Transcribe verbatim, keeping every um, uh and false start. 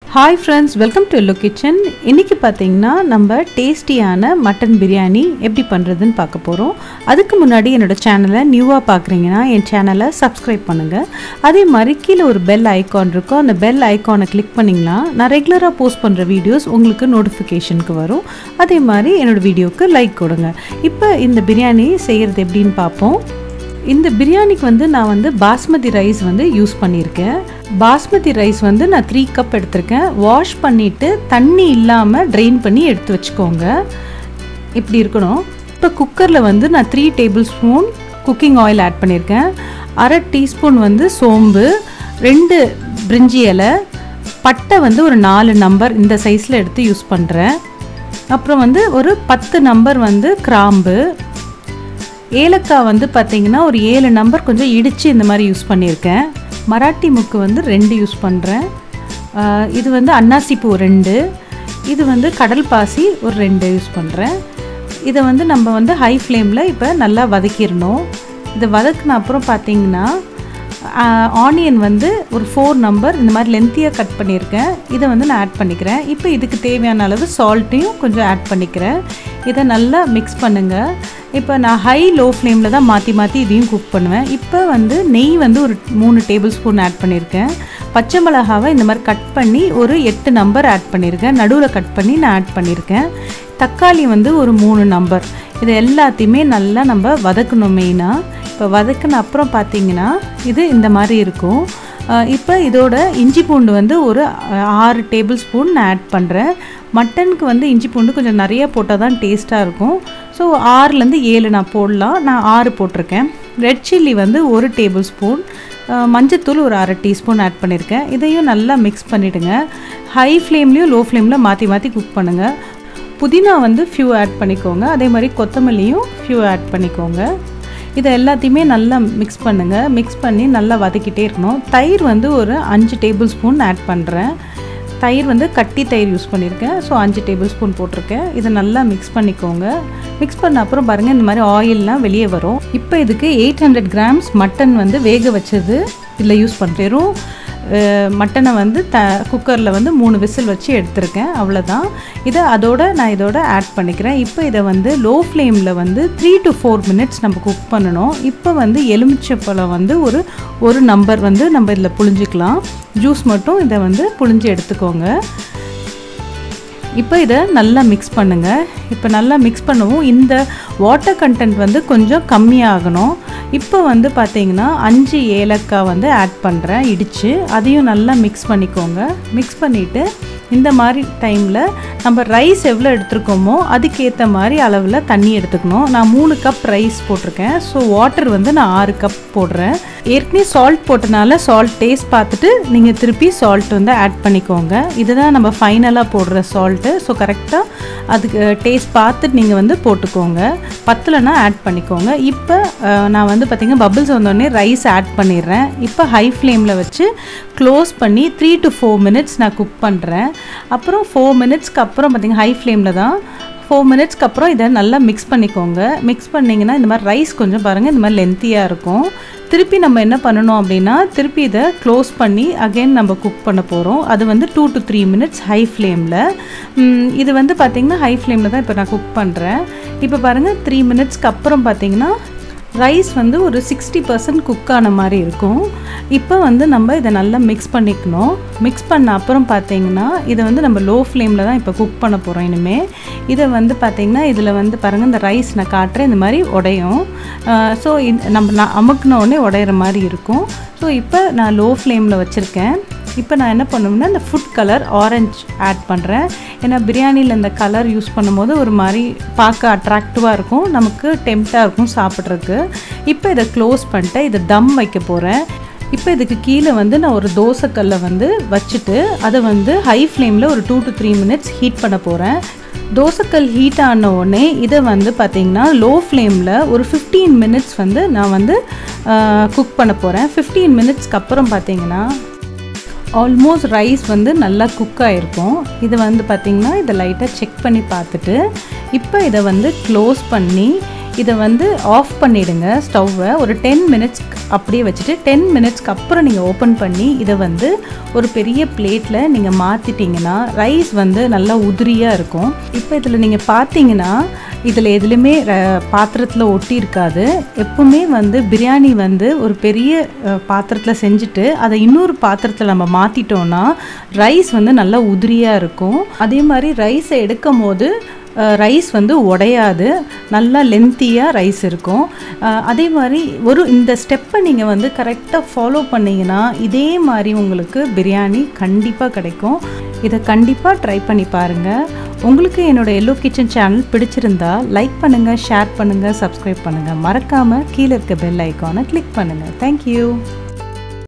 Hi friends, welcome to Hello Kitchen. இன்னைக்கு பாத்தீங்கன்னா நம்ம டேஸ்டியான மட்டன் பிரியாணி எப்படி பண்றதுன்னு பார்க்க போறோம். அதுக்கு முன்னாடி என்னோட சேனலை நியூவா பார்க்கறீங்கன்னா என் சேனலை Subscribe பண்ணுங்க. அதே மாதிரி கீழ ஒரு பெல் ஐகான் இருக்கும். அந்த பெல் ஐகானை கிளிக் பண்ணீங்கன்னா நான் ரெகுலரா போஸ்ட் பண்ற வீடியோஸ் உங்களுக்கு நோட்டிஃபிகேஷனுக்கு வரும். அதே மாதிரி என்னோட வீடியோக்கு லைக் கொடுங்க. இப்போ இந்த பிரியாணி செய்யறது எப்படின்னு பாப்போம். இந்த பிரியாணிக்கு வந்து நான் வந்து பாஸ்மதி ரைஸ் வந்து யூஸ் பண்ணியிருக்கேன். பாஸ்மதி ரைஸ் வந்து நான் த்ரீ கப் எடுத்திருக்கேன். வாஷ் பண்ணிவிட்டு தண்ணி இல்லாமல் ட்ரெயின் பண்ணி எடுத்து வச்சுக்கோங்க. இப்படி இருக்கணும். இப்போ குக்கரில் வந்து நான் three tablespoon cooking oil add பண்ணியிருக்கேன். அரை டீஸ்பூன் வந்து சோம்பு, ரெண்டு பிரிஞ்சி இலை, பட்டை வந்து ஒரு நாலு நம்பர் இந்த சைஸில் எடுத்து யூஸ் பண்ணுறேன். அப்புறம் வந்து ஒரு பத்து நம்பர் வந்து கிராம்பு, ஏலக்காய் வந்து பார்த்திங்கன்னா ஒரு ஏழு நம்பர் கொஞ்சம் இடித்து இந்த மாதிரி யூஸ் பண்ணியிருக்கேன். மராட்டி முக்கு வந்து ரெண்டு யூஸ் பண்ணுறேன். இது வந்து அன்னாசிப்பூ ரெண்டு, இது வந்து கடல் பாசி ஒரு ரெண்டு யூஸ் பண்ணுறேன். இதை வந்து நம்ம வந்து ஹை ஃப்ளேமில் இப்போ நல்லா வதக்கிடணும். இதை வதக்கின அப்புறம் பார்த்திங்கன்னா ஆனியன் வந்து ஒரு ஃபோர் நம்பர் இந்த மாதிரி லென்த்தியாக கட் பண்ணியிருக்கேன். இதை வந்து நான் ஆட் பண்ணிக்கிறேன். இப்போ இதுக்கு தேவையான அளவு சால்ட்டையும் கொஞ்சம் ஆட் பண்ணிக்கிறேன். இதை நல்லா மிக்ஸ் பண்ணுங்கள். இப்போ நான் ஹை லோ ஃப்ளேமில் தான் மாற்றி மாற்றி இதையும் குக் பண்ணுவேன். இப்போ வந்து நெய் வந்து ஒரு மூணு டேபிள் ஸ்பூன் ஆட் பண்ணியிருக்கேன். பச்சை மிளகாவை இந்த மாதிரி கட் பண்ணி ஒரு எட்டு நம்பர் ஆட் பண்ணியிருக்கேன். நடுவில் கட் பண்ணி நான் ஆட் பண்ணியிருக்கேன். தக்காளி வந்து ஒரு மூணு நம்பர். இது எல்லாத்தையுமே நல்லா நம்ம வதக்கணும். மெயினாக இப்போ வதக்கின அப்புறம் பார்த்திங்கன்னா இது இந்த மாதிரி இருக்கும். இப்போ இதோட இஞ்சி பூண்டு வந்து ஒரு ஆறு டேபிள் ஸ்பூன் நான் ஆட் பண்ணுறேன். மட்டனுக்கு வந்து இஞ்சி பூண்டு கொஞ்சம் நிறைய போட்டால் தான் டேஸ்ட்டாக இருக்கும். ஸோ ஆறுலேருந்து ஏழு நான் போடலாம். நான் ஆறு போட்டிருக்கேன். ரெட் சில்லி வந்து ஒரு டேபிள் ஸ்பூன், மஞ்சத்தூள் ஒரு அரை டீஸ்பூன் ஆட் பண்ணியிருக்கேன். இதையும் நல்லா மிக்ஸ் பண்ணிவிடுங்க. ஹை ஃப்ளேம்லேயும் லோ ஃப்ளேமில் மாற்றி மாற்றி குக் பண்ணுங்கள். புதினா வந்து ஃபியூ ஆட் பண்ணிக்கோங்க. அதே மாதிரி கொத்தமல்லியும் ஃபியூ ஆட் பண்ணிக்கோங்க. இதை எல்லாத்தையுமே நல்லா மிக்ஸ் பண்ணுங்கள். மிக்ஸ் பண்ணி நல்லா வதக்கிட்டே இருக்கணும். தயிர் வந்து ஒரு அஞ்சு டேபிள் ஸ்பூன் ஆட் பண்ணுறேன். தயிர் வந்து கட்டி தயிர் யூஸ் பண்ணியிருக்கேன். ஸோ அஞ்சு டேபிள் ஸ்பூன் போட்டிருக்கேன். இதை நல்லா மிக்ஸ் பண்ணிக்கோங்க. மிக்ஸ் பண்ண அப்புறம் பாருங்கள் இந்த மாதிரி ஆயிலெலாம் வெளியே வரும். இப்போ இதுக்கு எயிட் ஹண்ட்ரட் கிராம்ஸ் மட்டன் வந்து வேக வச்சது இதில் யூஸ் பண்ணுறேன். மட்டனை வந்து த குக்கரில் வந்து மூணு விசில் வச்சு எடுத்திருக்கேன். அவ்வளோதான். இதை அதோட நான் இதோட ஆட் பண்ணிக்கிறேன். இப்போ இதை வந்து லோ ஃப்ளேமில் வந்து த்ரீ டு ஃபோர் மினிட்ஸ் நம்ம குக் பண்ணணும். இப்போ வந்து எலுமிச்சப்பழம் வந்து ஒரு ஒரு நம்பர் வந்து நம்ம இதில் புழிஞ்சிக்கலாம். ஜூஸ் மட்டும் இதை வந்து புழிஞ்சு எடுத்துக்கோங்க. இப்போ இதை நல்லா மிக்ஸ் பண்ணுங்கள். இப்போ நல்லா மிக்ஸ் பண்ணவும் இந்த வாட்டர் கண்டென்ட் வந்து கொஞ்சம் கம்மியாகணும். இப்போ வந்து பார்த்திங்கன்னா அஞ்சு ஏலக்காய் வந்து ஆட் பண்ணுறேன் இடித்து. அதையும் நல்லா மிக்ஸ் பண்ணிக்கோங்க. மிக்ஸ் பண்ணிவிட்டு இந்த மாதிரி டைமில் நம்ம ரைஸ் எவ்வளோ எடுத்துருக்கோமோ அதுக்கேற்ற மாதிரி அளவில் தண்ணி எடுத்துக்கணும். நான் மூணு கப் ரைஸ் போட்டிருக்கேன். ஸோ வாட்டர் வந்து நான் ஆறு கப் போடுறேன். ஏற்கனவே சால்ட் போட்டனால சால்ட் டேஸ்ட் பார்த்துட்டு நீங்கள் திருப்பி சால்ட் வந்து ஆட் பண்ணிக்கோங்க. இதுதான் நம்ம ஃபைனலாக போடுற சால்ட்டு. ஸோ கரெக்டாக அதுக்கு டேஸ்ட் பார்த்துட்டு நீங்கள் வந்து போட்டுக்கோங்க. பத்தலைன்னா ஆட் பண்ணிக்கோங்க. இப்போ நான் வந்து பார்த்திங்கன்னா பபிள்ஸ் வந்தோடனே ரைஸ் ஆட் பண்ணிடுறேன். இப்போ ஹை ஃப்ளேமில் வச்சு க்ளோஸ் பண்ணி த்ரீ டு ஃபோர் மினிட்ஸ் நான் குக் பண்ணுறேன். அப்புறம் ஃபோர் மினிட்ஸ்க்கு அப்புறம் பார்த்திங்கன்னா ஹை ஃப்ளேமில் தான் ஃபோர் மினிட்ஸ்க்கு அப்புறம் இதை நல்லா மிக்ஸ் பண்ணிக்கோங்க. மிக்ஸ் பண்ணிங்கன்னா இந்த மாதிரி ரைஸ் கொஞ்சம் பாருங்கள் இந்த மாதிரி லென்த்தியாக இருக்கும். திருப்பி நம்ம என்ன பண்ணணும் அப்படின்னா திருப்பி இதை க்ளோஸ் பண்ணி அகெயின் நம்ம குக் பண்ண போகிறோம். அது வந்து two to three minutes high ஃப்ளேமில். இது வந்து பார்த்திங்கன்னா ஹை ஃப்ளேமில் தான் இப்போ நான் குக் பண்ணுறேன். இப்போ பாருங்கள் த்ரீ மினிட்ஸ்க்கு அப்புறம் பார்த்திங்கன்னா ரைஸ் வந்து ஒரு சிக்ஸ்டி பர்சன்ட் குக் ஆன மாதிரி இருக்கும். இப்போ வந்து நம்ம இதை நல்லா மிக்ஸ் பண்ணிக்கணும். மிக்ஸ் பண்ண அப்புறம் பார்த்திங்கன்னா இதை வந்து நம்ம லோ ஃப்ளேமில் தான் இப்போ குக் பண்ண போகிறோம். இனிமேல் இதை வந்து பார்த்திங்கன்னா இதில் வந்து பாருங்கள் இந்த ரைஸ் நான் காட்டுறேன் இந்த மாதிரி உடையும். ஸோ நம்ம நான் அமுக்குனோடனே உடையிற மாதிரி இருக்கும். ஸோ இப்போ நான் லோ ஃப்ளேமில் வச்சுருக்கேன். இப்போ நான் என்ன பண்ணுவேன்னா இந்த ஃபுட் கலர் ஆரஞ்சு ஆட் பண்ணுறேன். ஏன்னா பிரியாணியில் இந்த கலர் யூஸ் பண்ணும்போது ஒரு மாதிரி பார்க்க அட்ராக்டிவாக இருக்கும், நமக்கு டெம்ப்டாக இருக்கும் சாப்பிட்றதுக்கு. இப்போ இதை க்ளோஸ் பண்ணிட்டு இதை தம் வைக்க போகிறேன். இப்போ இதுக்கு கீழே வந்து நான் ஒரு தோசைக்கல்லை வந்து வச்சுட்டு அதை வந்து ஹை ஃப்ளேமில் ஒரு two to three minutes heat பண்ண போகிறேன். தோசைக்கல் ஹீட் ஆன உடனே இதை வந்து பார்த்திங்கன்னா லோ ஃப்ளேமில் ஒரு ஃபிஃப்டீன் மினிட்ஸ் வந்து நான் வந்து குக் பண்ண போகிறேன். ஃபிஃப்டீன் மினிட்ஸ்க்கு அப்புறம் பார்த்திங்கன்னா ஆல்மோஸ்ட் ரைஸ் வந்து நல்லா குக் ஆகிருக்கும். இது வந்து பார்த்திங்கன்னா இதை லைட்டாக செக் பண்ணி பார்த்துட்டு இப்போ இதை வந்து க்ளோஸ் பண்ணி இதை வந்து ஆஃப் பண்ணிவிடுங்க ஸ்டவ்வை. ஒரு டென் மினிட்ஸ் அப்படியே வச்சுட்டு டென் மினிட்ஸ்க்கு அப்புறம் நீங்கள் ஓப்பன் பண்ணி இதை வந்து ஒரு பெரிய பிளேட்டில் நீங்கள் மாற்றிட்டிங்கன்னா ரைஸ் வந்து நல்லா உதிரியாக இருக்கும். இப்போ இதில் நீங்கள் பார்த்தீங்கன்னா இதில் எதுலேயுமே பாத்திரத்தில் ஒட்டி இருக்காது. எப்பவுமே வந்து பிரியாணி வந்து ஒரு பெரிய பாத்திரத்தில் செஞ்சுட்டு அதை இன்னொரு பாத்திரத்தில் நம்ம மாற்றிட்டோன்னா ரைஸ் வந்து நல்லா உதிரியாக இருக்கும். அதே மாதிரி ரைஸை எடுக்கும் போது ரைஸ் வந்து உடையாது, நல்லா லென்த்தியாக ரைஸ் இருக்கும். அதே மாதிரி ஒரு இந்த ஸ்டெப்பை நீங்கள் வந்து கரெக்டாக ஃபாலோ பண்ணிங்கன்னா இதே மாதிரி உங்களுக்கு பிரியாணி கண்டிப்பாக கிடைக்கும். இதை கண்டிப்பாக ட்ரை பண்ணி பாருங்கள். உங்களுக்கு என்னோடய எல்லோ கிச்சன் சேனல் பிடிச்சிருந்தா லைக் பண்ணுங்கள், ஷேர் பண்ணுங்கள், சப்ஸ்கிரைப் பண்ணுங்கள். மறக்காமல் கீழே இருக்க பெல் ஐக்கானை கிளிக் பண்ணுங்கள். தேங்க்யூ.